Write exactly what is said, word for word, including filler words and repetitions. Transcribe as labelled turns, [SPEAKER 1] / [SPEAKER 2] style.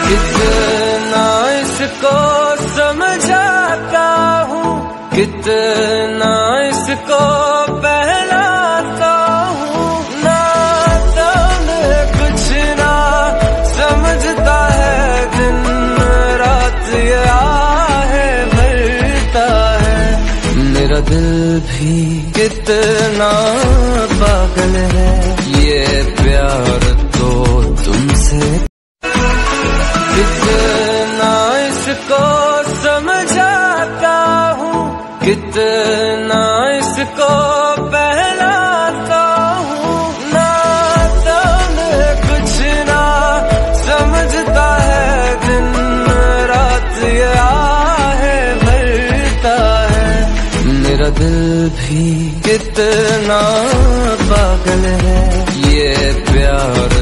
[SPEAKER 1] कितना इसको समझाता हूँ, कितना इसको पहलाता हूँ, नाता में कुछ ना समझता है, दिन रात ये आहे भरता है। मेरा दिल भी कितना पागल है, ये प्यार तो तुमसे। कितना इसको समझाता हूँ, कितना इसको पहलाता हूँ, नाता में कुछ ना समझता है, दिन रात ये आहे भरता है। मेरा दिल भी कितना पागल है, ये प्यार